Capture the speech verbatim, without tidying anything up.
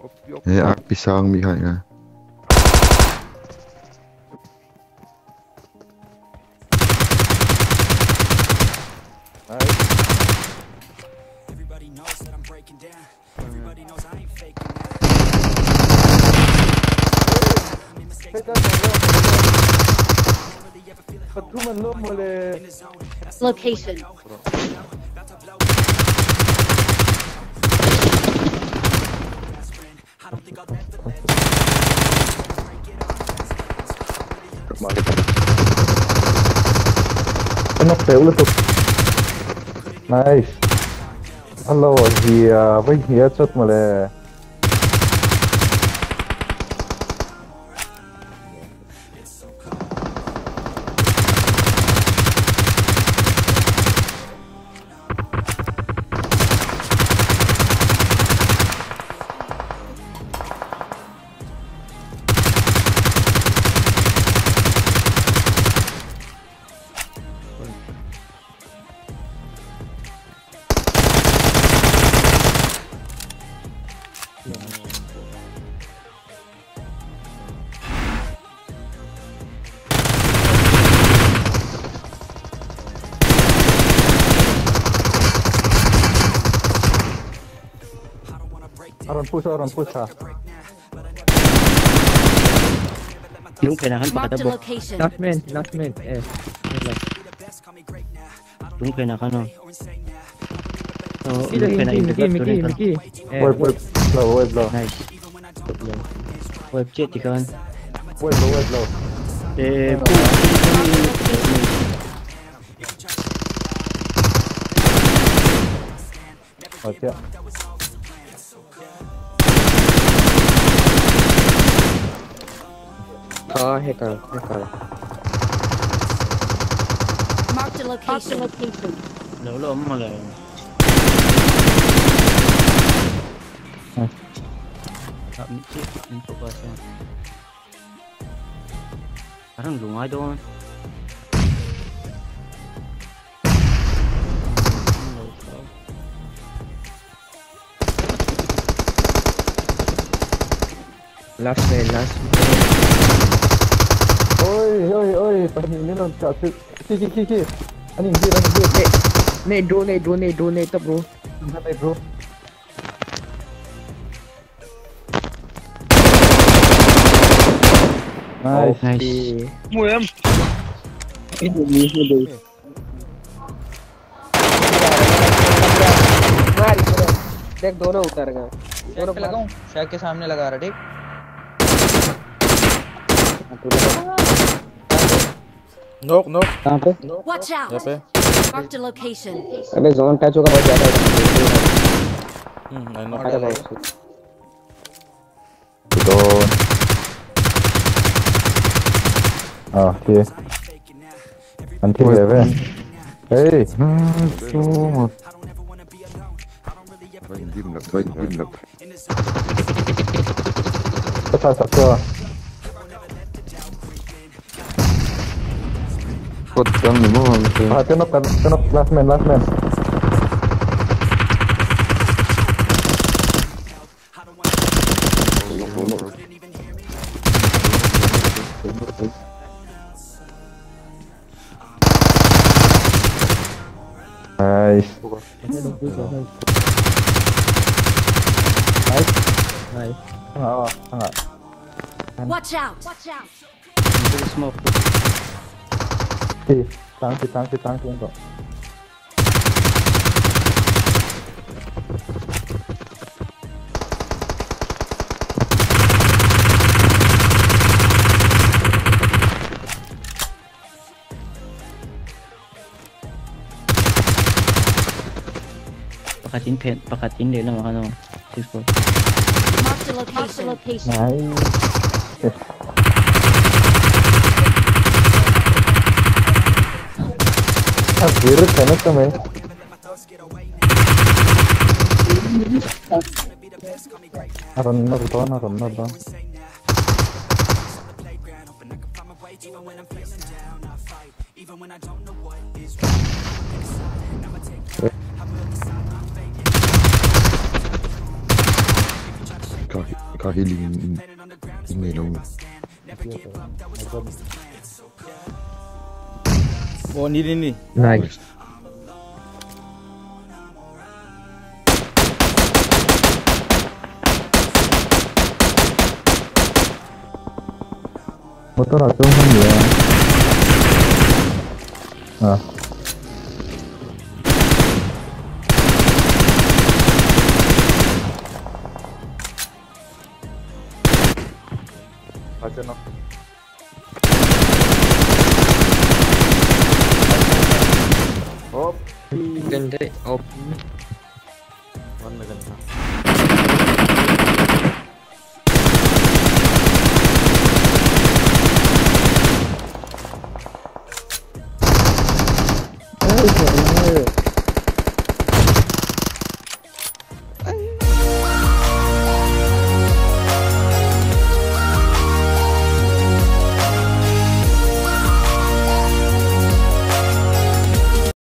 Ja, pisang behind nga. Location. Nó tiểu liên tục. Nice. Hello, gì với nghĩa chất mà lệ. Aron push, Aron push ha. Yung kailangan pakatabo. Last man, last man. Eh. Yung kailangan no. So, Miki, Miki, Miki, Miki, Miki. Web, web, low, web, low. Nice. Web chat ikan. Web, low, web, low. Eh, Okay. Oh, hacker, hacker. Mark the location. Location. lolo mo lang. Ah, Michi, info pa siya. Parang lungay doon. Last man, last man. Oi, oi, oi, pahingi lang ka. Ki, ki, ki, ki. Aning hit, aning hit. Hey, nade, drone, nade, drone, nade, drone, nade, bro. Hey, bro. Nice. Oh, nice. Muam. Ini ni deh. मारी देख दोनों उतर गए दोनों लगाऊं शैक के सामने लगा रहा ठीक नोक नोक कहां पे Watch out. यहाँ पे Mark the location. अबे जोन टच होगा बहुत ज्यादा हम्म आई नो है Ito. Ah, okay. Until eleven. Hey. So much. Gim lắm, gim lắm. Có sao sắp chưa? Cột trăng thì mua hàng từ. Ah, tenok, tenok, last man, last man. Nice. Nice. Nice. Tengah, tengah. Watch out. Watch out. Smoke. Si, tang, si, tang, si, tang, si, enggak. Pakatin pen, pakatin din lang ano. Six four. Mark the location. Location. Nice. Ah, biru sana kami. Aron na ito, aron na ito. Copy. kahiling ini dong. Oh, ini ini. Nice. Motor atau ya. Ah. Aja no. Op. Ganda op. Mana ganda.